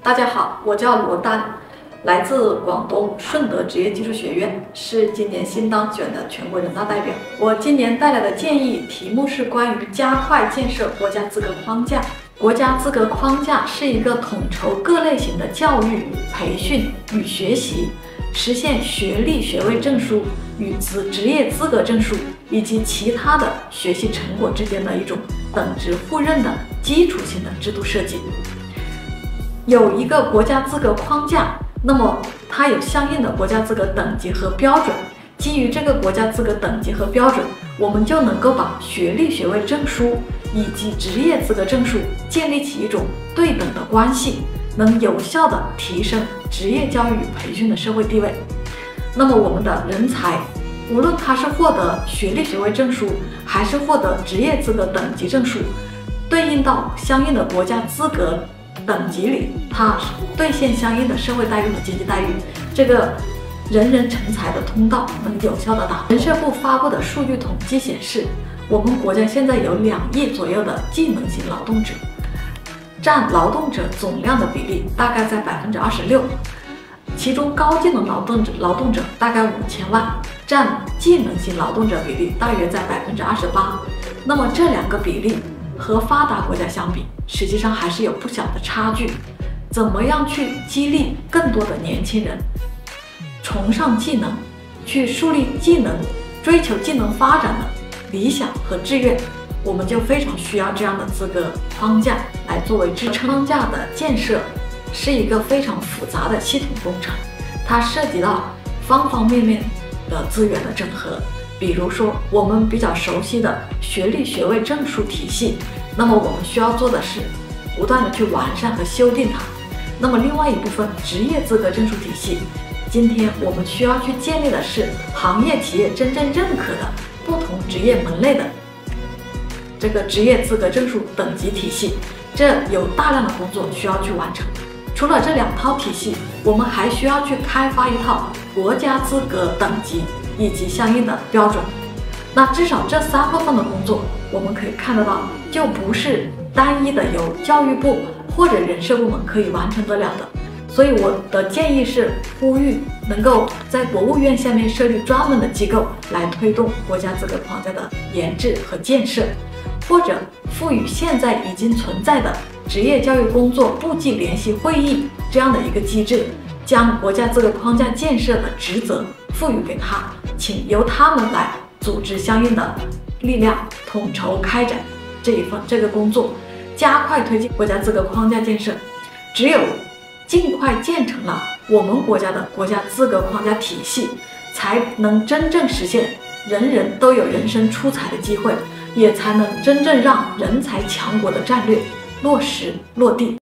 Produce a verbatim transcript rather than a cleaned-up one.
大家好，我叫罗丹，来自广东顺德职业技术学院，是今年新当选的全国人大代表。我今年带来的建议题目是关于加快建设国家资格框架。国家资格框架是一个统筹各类型的教育、培训与学习，实现学历学位证书与职职业资格证书以及其他的学习成果之间的一种等值互认的基础性的制度设计。有一个国家资格框架，那么它有相应的国家资格等级和标准。基于这个国家资格等级和标准，我们就能够把学历学位证书以及职业资格证书建立起一种对等的关系，能有效的提升职业教育与培训的社会地位。那么我们的人才，无论他是获得学历学位证书，还是获得职业资格等级证书，对应到相应的国家资格等级里，它兑现相应的社会待遇和经济待遇，这个人人成才的通道能有效的打。人社部发布的数据统计显示，我们国家现在有两亿左右的技能型劳动者，占劳动者总量的比例大概在百分之二十六，其中高技能劳动者劳动者大概五千万，占技能型劳动者比例大约在百分之二十八。那么这两个比例和发达国家相比，实际上还是有不小的差距。怎么样去激励更多的年轻人崇尚技能，去树立技能、追求技能发展的理想和志愿，我们就非常需要这样的资格框架来作为支撑。框架的建设是一个非常复杂的系统工程，它涉及到方方面面的资源的整合。比如说我们比较熟悉的学历学位证书体系，那么我们需要做的是不断的去完善和修订它。那么另外一部分职业资格证书体系，今天我们需要去建立的是行业企业真正认可的不同职业门类的这个职业资格证书等级体系，这有大量的工作需要去完成。除了这两套体系，我们还需要去开发一套国家资格等级以及相应的标准。那至少这三部分的工作，我们可以看得到，就不是单一的由教育部或者人社部门可以完成得了的。所以我的建议是呼吁能够在国务院下面设立专门的机构来推动国家资格框架的研制和建设，或者赋予现在已经存在的职业教育工作部际联席会议这样的一个机制，将国家资格框架建设的职责赋予给他，请由他们来组织相应的力量，统筹开展这一份这个工作，加快推进国家资格框架建设。只有尽快建成了我们国家的国家资格框架体系，才能真正实现人人都有人生出彩的机会，也才能真正让人才强国的战略落实落地。